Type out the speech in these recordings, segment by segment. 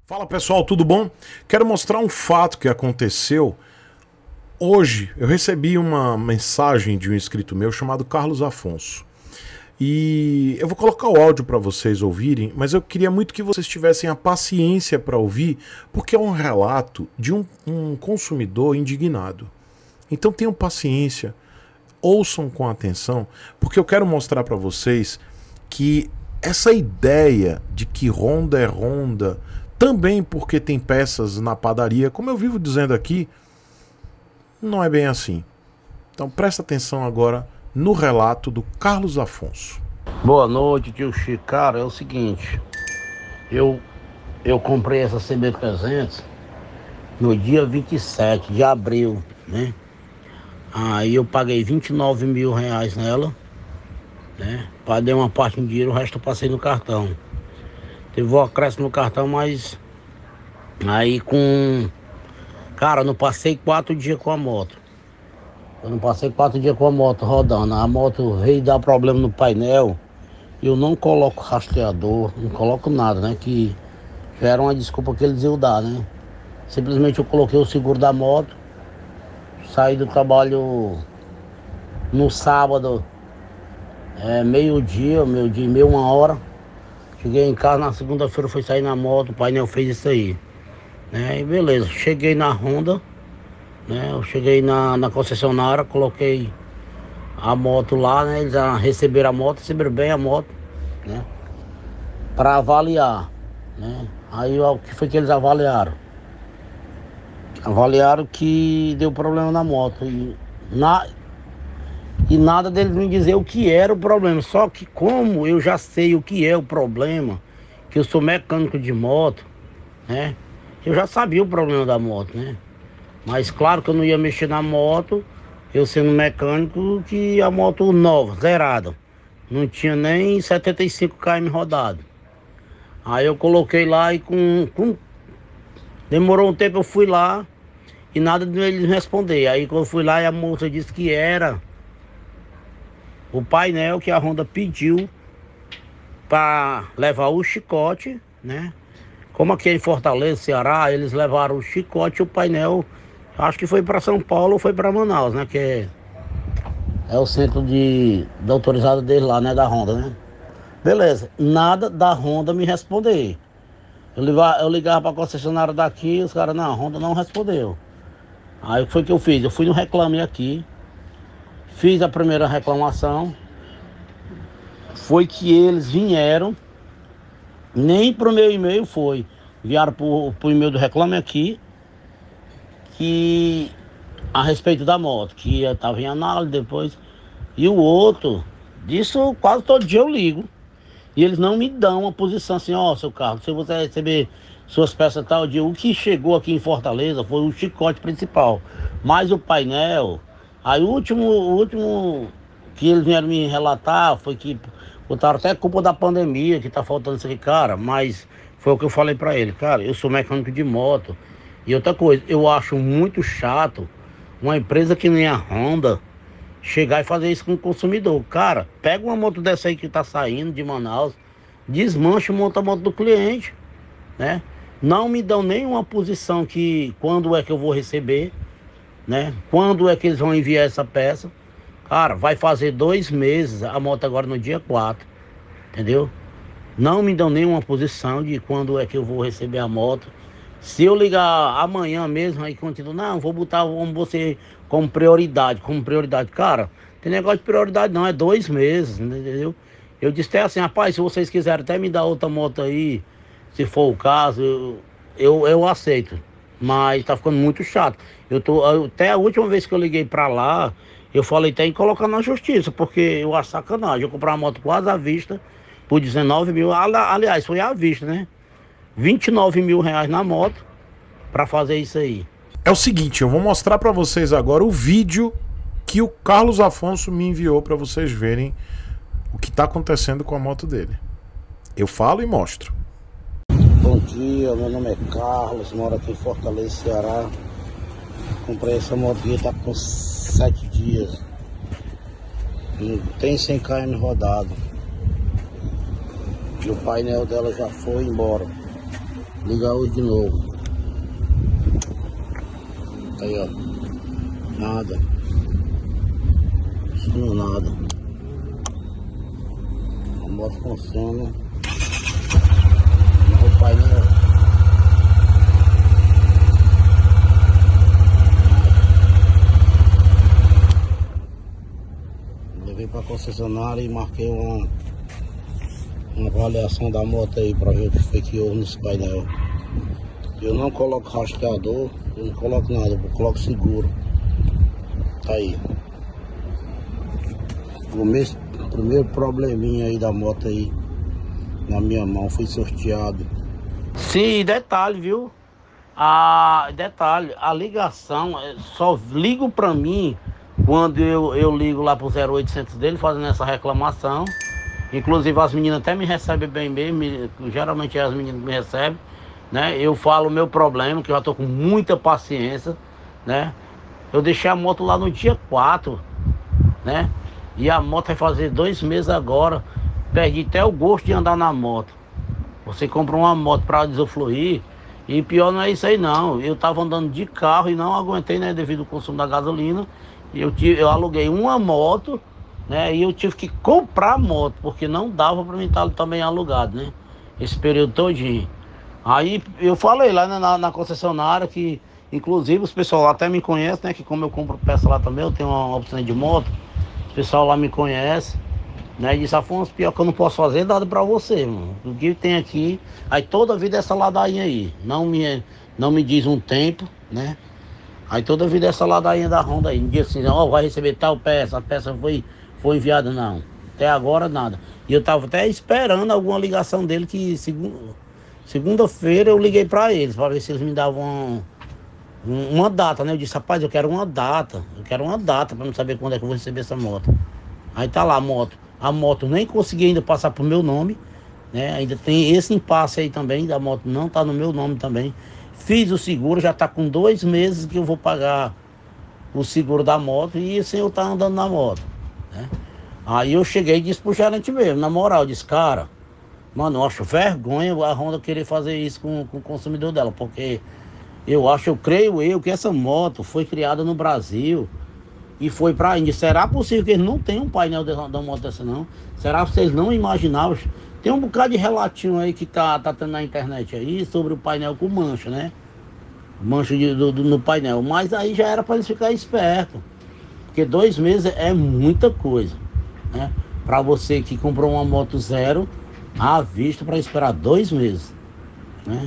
Fala pessoal, tudo bom? Quero mostrar um fato que aconteceu. Hoje eu recebi uma mensagem de um inscrito meu chamado Carlos Afonso. E eu vou colocar o áudio para vocês ouvirem, mas eu queria muito que vocês tivessem a paciência para ouvir, porque é um relato de um consumidor indignado. Então tenham paciência, ouçam com atenção, porque eu quero mostrar para vocês que essa ideia de que Honda é Honda, também porque tem peças na padaria, como eu vivo dizendo aqui, não é bem assim. Então presta atenção agora no relato do Carlos Afonso. Boa noite, tio Chico. Cara, é o seguinte, eu comprei essa CB300 no dia 27 de abril, né? Aí eu paguei 29 mil reais nela, né? Paguei uma parte em dinheiro, o resto eu passei no cartão. Teve um acréscimo no cartão, mas aí cara, eu não passei 4 dias com a moto. Eu não passei 4 dias com a moto rodando. A moto veio dar problema no painel. Eu não coloco rastreador, não coloco nada, né? Que já era uma desculpa que eles iam dar, né? Simplesmente eu coloquei o seguro da moto. Saí do trabalho no sábado, meio-dia e meia, 1 hora. Cheguei em casa na segunda-feira, fui sair na moto, o painel fez isso aí, né? E beleza, cheguei na Honda, né? Eu cheguei na concessionária, coloquei a moto lá, né? Eles já receberam a moto, receberam bem a moto, né? Para avaliar, né? Aí o que foi que eles avaliaram? Avaliaram que deu problema na moto e nada deles me dizer o que era o problema. Só que como eu já sei o que é o problema, que eu sou mecânico de moto, né? Eu já sabia o problema da moto, né? Mas claro que eu não ia mexer na moto, eu sendo mecânico, que a moto nova, zerada. Não tinha nem 75 km rodado. Aí eu coloquei lá e demorou um tempo, eu fui lá e nada deles responder. Aí quando eu fui lá, a moça disse que era o painel que a Honda pediu para levar o chicote, né? Como aqui em Fortaleza, Ceará, eles levaram o chicote e o painel, acho que foi para São Paulo ou foi para Manaus, né? Que é o centro da autorizada deles lá, né? Da Honda, né? Beleza, nada da Honda me responder. Eu ligava para a concessionária daqui, os caras, não, a Honda não respondeu. Aí o que foi que eu fiz? Eu fui no Reclame Aqui, fiz a primeira reclamação. Foi que eles vieram, nem pro meu e-mail foi, vieram pro e-mail do Reclame Aqui, que a respeito da moto, que estava em análise depois. E o outro, disso quase todo dia eu ligo. E eles não me dão uma posição assim, ó, seu carro, se você receber suas peças tal dia, o que chegou aqui em Fortaleza foi o chicote principal. Mas o painel, aí o último que eles vieram me relatar foi que botaram até culpa da pandemia, que tá faltando isso aqui, cara, mas foi o que eu falei pra ele, cara, eu sou mecânico de moto. E outra coisa, eu acho muito chato uma empresa que nem a Honda chegar e fazer isso com o consumidor. Cara, pega uma moto dessa aí que tá saindo de Manaus, desmancha e monta a moto do cliente, né? Não me dão nenhuma posição que quando é que eu vou receber, né? Quando é que eles vão enviar essa peça. Cara, vai fazer 2 meses, a moto agora no dia 4, entendeu? Não me dão nenhuma posição de quando é que eu vou receber a moto. Se eu ligar amanhã mesmo, aí continua, não, vou botar você como prioridade, Cara, tem negócio de prioridade não, é 2 meses, entendeu? Eu disse até assim, rapaz, se vocês quiserem até me dar outra moto aí, se for o caso, eu aceito. Mas tá ficando muito chato. Até a última vez que eu liguei pra lá, eu falei até em colocar na justiça, porque eu acho sacanagem. Eu comprei uma moto quase à vista, por 19 mil, aliás, foi à vista, né? 29 mil reais na moto pra fazer isso aí. É o seguinte, eu vou mostrar para vocês agora o vídeo que o Carlos Afonso me enviou para vocês verem o que está acontecendo com a moto dele. Eu falo e mostro. Bom dia, meu nome é Carlos, moro aqui em Fortaleza, Ceará. Comprei essa moto aqui, tá com 7 dias. Não tem 100 km rodado. E o painel dela já foi embora. Ligar hoje de novo. Aí, ó. Nada. Isso não é nada. A moto funciona. O painel. Levei pra concessionária e marquei uma avaliação da moto aí pra ver o que foi que houve nesse painel. Eu não coloco rastreador, eu não coloco nada, eu coloco seguro. Tá aí. O primeiro probleminha aí da moto aí na minha mão foi sorteado. Sim, detalhe, viu? Detalhe, a ligação só ligo pra mim quando eu ligo lá pro 0800 dele fazendo essa reclamação. Inclusive as meninas até me recebem bem mesmo, geralmente é as meninas que me recebem, né? Eu falo o meu problema, que eu já tô com muita paciência, né? Eu deixei a moto lá no dia 4, né? E a moto vai fazer 2 meses agora. Perdi até o gosto de andar na moto. Você compra uma moto para usufruir. E pior não é isso aí não. Eu tava andando de carro e não aguentei, né? Devido ao consumo da gasolina. E eu aluguei uma moto, né? E eu tive que comprar a moto, porque não dava para mim estar também alugado, né? Esse período todinho. Aí eu falei lá na concessionária que, inclusive, os pessoal lá até me conhecem, né? Que como eu compro peça lá também, eu tenho uma opção de moto. O pessoal lá me conhece, né? E disse, Afonso, pior que eu não posso fazer nada pra você, mano. O que tem aqui, aí toda vida essa ladainha aí. Não me diz um tempo, né? Aí toda vida essa ladainha da Honda aí. Me diz assim, ó, vai receber tal peça, a peça foi enviada, não. Até agora nada. E eu tava até esperando alguma ligação dele que segunda-feira eu liguei pra eles, pra ver se eles me davam uma data, né? Eu disse, rapaz, eu quero uma data pra não saber quando é que eu vou receber essa moto. Aí tá lá a moto. A moto nem consegui ainda passar pro meu nome, né? Ainda tem esse impasse aí também, da moto não tá no meu nome também. Fiz o seguro, já tá com 2 meses que eu vou pagar o seguro da moto e sem eu tá andando na moto, né? Aí eu cheguei e disse pro gerente mesmo, na moral, eu disse, cara, mano, eu acho vergonha a Honda querer fazer isso com o consumidor dela, porque eu creio que essa moto foi criada no Brasil e foi pra Índia. Será possível que eles não tenham um painel da moto dessa não? Será que vocês não imaginavam? Tem um bocado de relatinho aí que tá tendo na internet aí sobre o painel com mancha, né? Mancha no painel. Mas aí já era pra eles ficarem espertos. Porque 2 meses é muita coisa, né? Pra você que comprou uma moto zero à vista pra esperar 2 meses, né?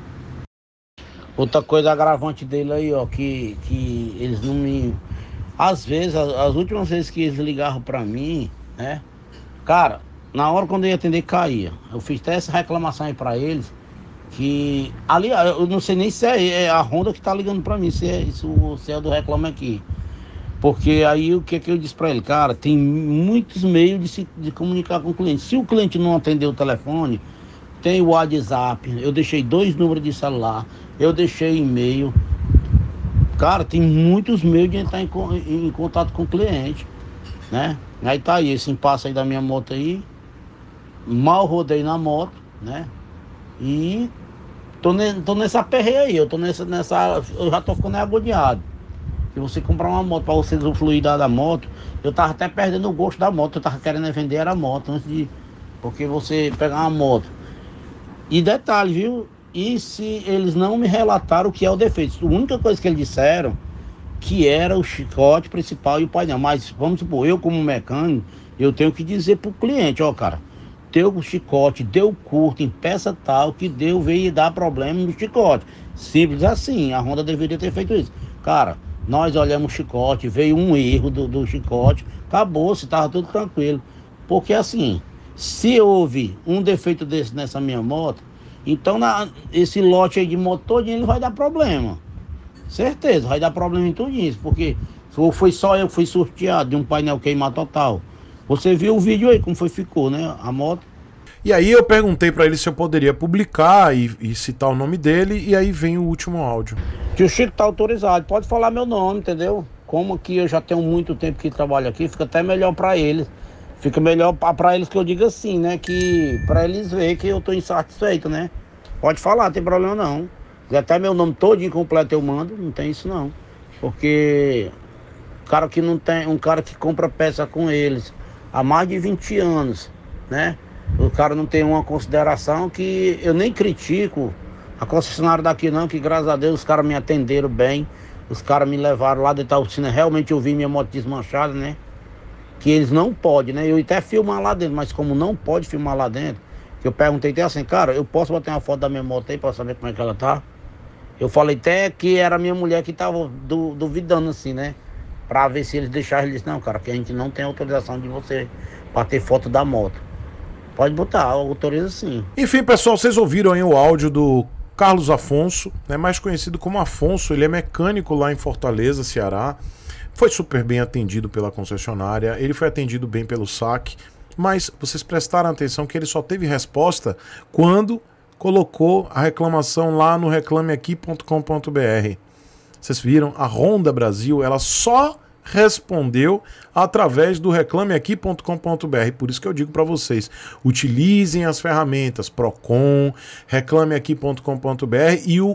Outra coisa agravante dele aí, ó, que eles não me... Às vezes, as últimas vezes que eles ligavam pra mim, né? Cara, na hora quando eu ia atender, caía. Eu fiz até essa reclamação aí pra eles, que... Ali, eu não sei nem se é a Honda que tá ligando pra mim, se é do Reclame Aqui. Porque aí o que eu disse pra ele? Cara, tem muitos meios de comunicar com o cliente. Se o cliente não atender o telefone, tem o WhatsApp, eu deixei 2 números de celular, eu deixei e-mail. Cara, tem muitos meios de entrar em contato com o cliente, né? Aí tá aí, esse impasse aí da minha moto aí. Mal rodei na moto, né? E tô nessa perreia aí, eu já tô ficando agoniado. Se você comprar uma moto pra você usufruir da moto, eu tava até perdendo o gosto da moto, eu tava querendo vender era a moto antes de... Porque você pegar uma moto. E detalhe, viu? E se eles não me relataram o que é o defeito? A única coisa que eles disseram que era o chicote principal e o painel. Mas vamos supor, eu como mecânico, eu tenho que dizer pro cliente, ó, cara, teu chicote deu curto em peça tal, que veio dar problema no chicote. Simples assim, a Honda deveria ter feito isso. Cara, nós olhamos o chicote, veio um erro do chicote, acabou, se tava tudo tranquilo. Porque assim, se houve um defeito desse nessa minha moto, então esse lote aí de moto todinho ele vai dar problema. Certeza, vai dar problema em tudo isso, porque foi só eu que fui sorteado de um painel queimar total. Você viu o vídeo aí, como ficou, né, a moto. E aí eu perguntei pra ele se eu poderia publicar e citar o nome dele, e aí vem o último áudio. Que o Chico tá autorizado, pode falar meu nome, entendeu? Como que eu já tenho muito tempo que trabalho aqui, fica até melhor pra eles. Fica melhor pra eles que eu diga assim, né? Que pra eles verem que eu tô insatisfeito, né? Pode falar, não tem problema não. Se até meu nome todo incompleto eu mando, não tem isso não. Porque cara que não tem, um cara que compra peça com eles há mais de 20 anos, né? O cara não tem uma consideração que eu nem critico a concessionária daqui não, que graças a Deus os caras me atenderam bem, os caras me levaram lá dentro da oficina, realmente eu vi minha moto desmanchada, né? Que eles não podem, né? Eu até filmar lá dentro, mas como não pode filmar lá dentro, eu perguntei até assim, cara, eu posso botar uma foto da minha moto aí pra saber como é que ela tá? Eu falei até que era a minha mulher que tava duvidando assim, né? Pra ver se eles deixaram. Ele disse, não, cara, que a gente não tem autorização de você pra ter foto da moto. Pode botar, autoriza sim. Enfim, pessoal, vocês ouviram aí o áudio do Carlos Afonso, né, mais conhecido como Afonso. Ele é mecânico lá em Fortaleza, Ceará. Foi super bem atendido pela concessionária, ele foi atendido bem pelo saque, mas vocês prestaram atenção que ele só teve resposta quando colocou a reclamação lá no reclameaqui.com.br. Vocês viram? A Honda Brasil, ela só respondeu através do reclameaqui.com.br. Por isso que eu digo para vocês, utilizem as ferramentas Procon, reclameaqui.com.br e o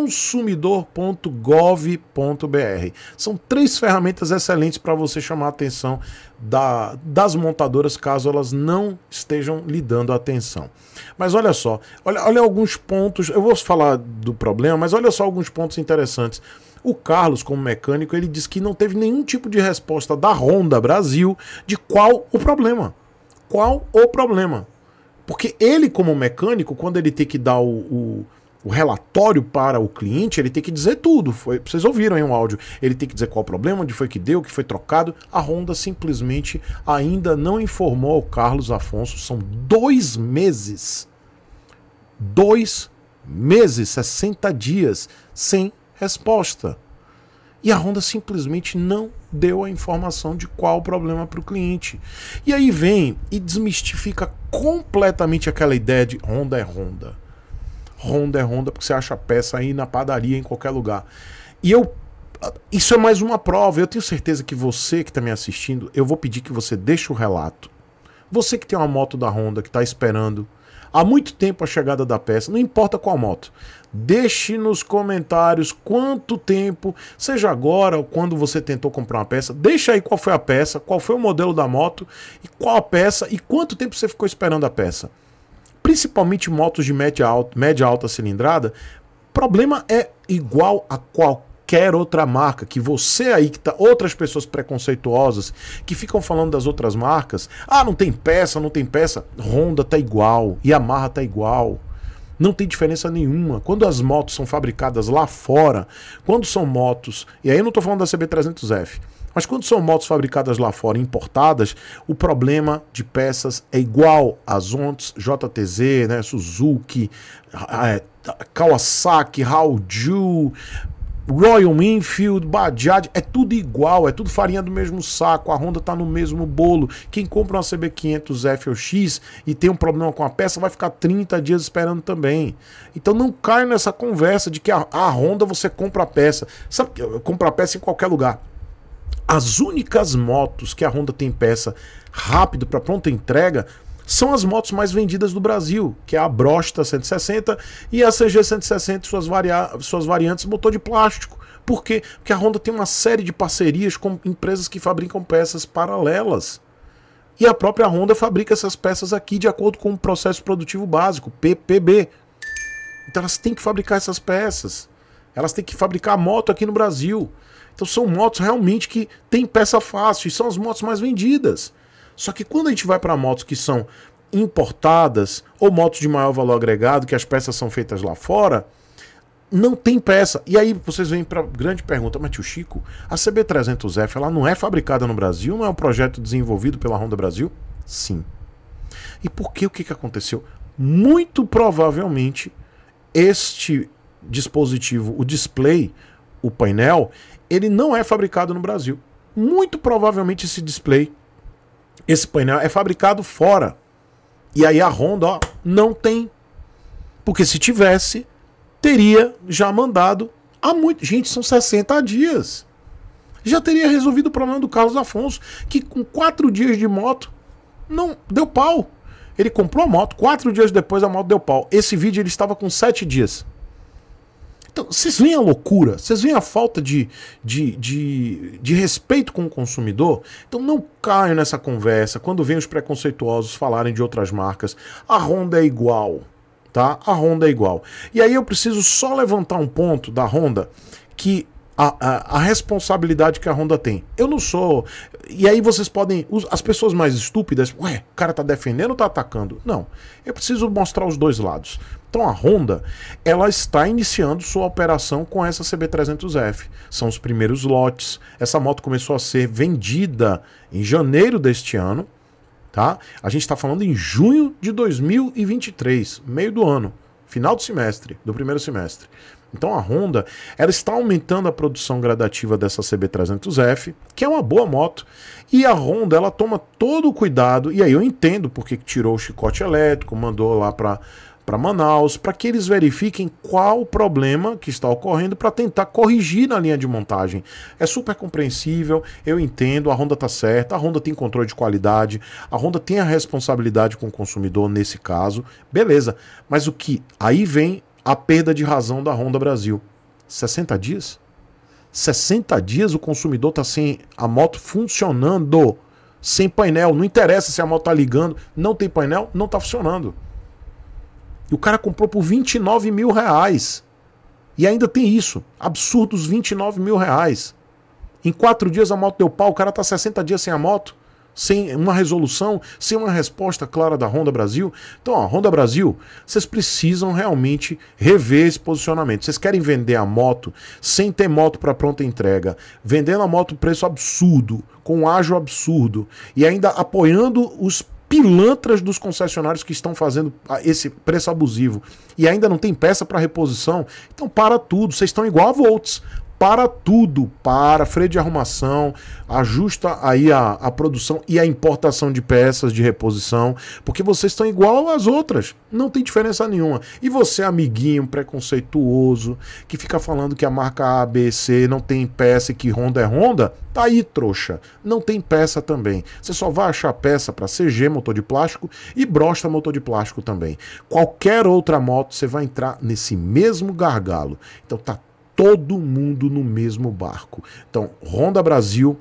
consumidor.gov.br. São 3 ferramentas excelentes para você chamar a atenção das montadoras caso elas não estejam lhe dando atenção. Mas olha só, olha alguns pontos, eu vou falar do problema, mas olha só alguns pontos interessantes. O Carlos, como mecânico, ele disse que não teve nenhum tipo de resposta da Honda Brasil de qual o problema. Qual o problema? Porque ele, como mecânico, quando ele tem que dar o relatório para o cliente, ele tem que dizer tudo. Vocês ouviram aí um áudio. Ele tem que dizer qual o problema, onde foi que deu, o que foi trocado. A Honda simplesmente ainda não informou ao Carlos Afonso. São 2 meses. 2 meses, 60 dias, sem resposta. E a Honda simplesmente não deu a informação de qual o problema para o cliente. E aí vem e desmistifica completamente aquela ideia de Honda é Honda. Honda é Honda porque você acha peça aí na padaria, em qualquer lugar. E isso é mais uma prova. Eu tenho certeza que você que está me assistindo, eu vou pedir que você deixe o relato. Você que tem uma moto da Honda, que está esperando há muito tempo a chegada da peça, não importa qual moto, deixe nos comentários quanto tempo, seja agora ou quando você tentou comprar uma peça, deixa aí qual foi a peça, qual foi o modelo da moto, e qual a peça e quanto tempo você ficou esperando a peça. Principalmente motos de média alta cilindrada, problema é igual a qualquer outra marca, que você aí, que tá, outras pessoas preconceituosas, que ficam falando das outras marcas, não tem peça, não tem peça, Honda tá igual, Yamaha tá igual, não tem diferença nenhuma. Quando as motos são fabricadas lá fora, quando são motos, e aí eu não tô falando da CB300F, mas quando são motos fabricadas lá fora, importadas, o problema de peças é igual às Onix, JTZ, né, Suzuki, Kawasaki, Hauju, Royal Enfield, Bajaj, é tudo igual, é tudo farinha do mesmo saco, a Honda tá no mesmo bolo. Quem compra uma CB500F ou X e tem um problema com a peça vai ficar 30 dias esperando também. Então não cai nessa conversa de que a Honda você compra a peça. Sabe que compra a peça em qualquer lugar. As únicas motos que a Honda tem peça rápido para pronta entrega são as motos mais vendidas do Brasil, que é a Brosta 160 e a CG 160, suas variantes motor de plástico. Por quê? Porque a Honda tem uma série de parcerias com empresas que fabricam peças paralelas. E a própria Honda fabrica essas peças aqui de acordo com o processo produtivo básico, PPB. Então elas têm que fabricar essas peças. Elas têm que fabricar a moto aqui no Brasil. Então são motos realmente que tem peça fácil e são as motos mais vendidas. Só que quando a gente vai para motos que são importadas ou motos de maior valor agregado, que as peças são feitas lá fora, não tem peça. E aí vocês vêm para a grande pergunta, mas tio Chico, a CB300F ela não é fabricada no Brasil? Não é um projeto desenvolvido pela Honda Brasil? Sim. E por que? O que aconteceu? Muito provavelmente este dispositivo, o display, o painel, ele não é fabricado no Brasil. Muito provavelmente esse display, esse painel é fabricado fora. E aí a Honda, não tem. Porque se tivesse, teria já mandado há muito. Gente, são 60 dias. Já teria resolvido o problema do Carlos Afonso, que com 4 dias de moto não deu pau. Ele comprou a moto, 4 dias depois a moto deu pau. Esse vídeo ele estava com 7 dias. Então, vocês veem a loucura, vocês veem a falta de respeito com o consumidor? Então não caiam nessa conversa quando vem os preconceituosos falarem de outras marcas. A Honda é igual, tá? A Honda é igual. E aí eu preciso só levantar um ponto da Honda que a responsabilidade que a Honda tem. Eu não sou... E aí vocês podem... As pessoas mais estúpidas... Ué, o cara tá defendendo ou tá atacando? Não. Eu preciso mostrar os dois lados. Então a Honda, ela está iniciando sua operação com essa CB300F. São os primeiros lotes. Essa moto começou a ser vendida em janeiro deste ano. Tá? A gente está falando em junho de 2023, meio do ano. Final do semestre, do primeiro semestre. Então a Honda, ela está aumentando a produção gradativa dessa CB300F, que é uma boa moto, e a Honda, ela toma todo o cuidado, e aí eu entendo porque tirou o chicote elétrico, mandou lá para Manaus, para que eles verifiquem qual o problema que está ocorrendo para tentar corrigir na linha de montagem. É super compreensível, eu entendo, a Honda está certa, a Honda tem controle de qualidade, a Honda tem a responsabilidade com o consumidor nesse caso, beleza, mas o que aí vem a perda de razão da Honda Brasil. 60 dias? 60 dias o consumidor está sem a moto funcionando, sem painel. Não interessa se a moto está ligando, não tem painel, não está funcionando. E o cara comprou por 29 mil reais. E ainda tem isso, absurdos 29 mil reais. Em 4 dias a moto deu pau, o cara está 60 dias sem a moto, sem uma resolução, sem uma resposta clara da Honda Brasil. Então, ó, Honda Brasil, vocês precisam realmente rever esse posicionamento. Vocês querem vender a moto sem ter moto para pronta entrega, vendendo a moto preço absurdo, com um ágio absurdo, e ainda apoiando os pilantras dos concessionários que estão fazendo esse preço abusivo, e ainda não tem peça para reposição. Então para tudo, vocês estão igual a Volts. Para tudo, para freio de arrumação, ajusta aí a produção e a importação de peças de reposição, porque vocês estão igual às outras, não tem diferença nenhuma. E você, amiguinho preconceituoso, que fica falando que a marca A, B, C não tem peça e que Honda é Honda, tá aí, trouxa, não tem peça também. Você só vai achar peça para CG, motor de plástico, e Brosta, motor de plástico também. Qualquer outra moto, você vai entrar nesse mesmo gargalo. Então tá todo mundo no mesmo barco. Então, Honda Brasil,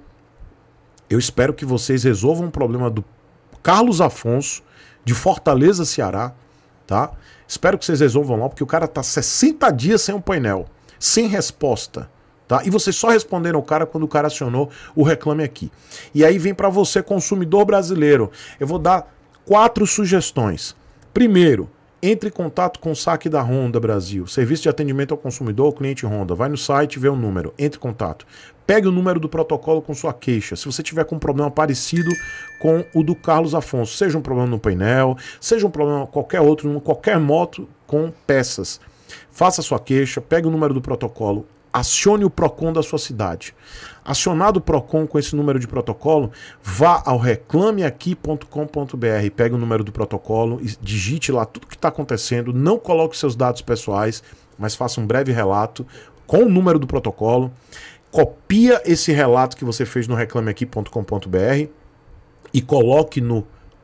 eu espero que vocês resolvam o problema do Carlos Afonso, de Fortaleza, Ceará, tá? Espero que vocês resolvam lá, porque o cara tá 60 dias sem um painel, sem resposta, tá? E vocês só responderam o cara quando o cara acionou o Reclame Aqui. E aí vem para você, consumidor brasileiro, eu vou dar 4 sugestões. Primeiro, entre em contato com o saque da Honda Brasil, serviço de atendimento ao consumidor, ao cliente Honda. Vai no site, vê o número, entre em contato. Pegue o número do protocolo com sua queixa. Se você tiver com um problema parecido com o do Carlos Afonso, seja um problema no painel, seja um problema qualquer outro, qualquer moto com peças, faça sua queixa, pegue o número do protocolo, acione o PROCON da sua cidade. Acionado o PROCON com esse número de protocolo, vá ao reclameaqui.com.br, pegue o número do protocolo e digite lá tudo o que está acontecendo, não coloque seus dados pessoais, mas faça um breve relato com o número do protocolo, copia esse relato que você fez no reclameaqui.com.br e coloque no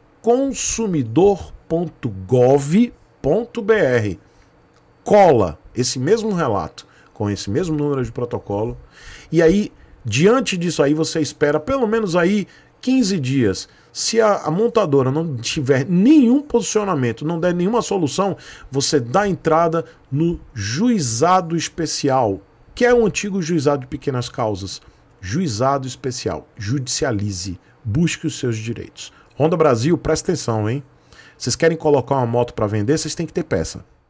consumidor.gov.br. Cola esse mesmo relato com esse mesmo número de protocolo, e aí, diante disso aí, você espera pelo menos aí 15 dias. Se a montadora não tiver nenhum posicionamento, não der nenhuma solução, você dá entrada no juizado especial, que é o antigo juizado de pequenas causas. Juizado especial, judicialize, busque os seus direitos. Honda Brasil, presta atenção, hein? Vocês querem colocar uma moto para vender, vocês têm que ter peça.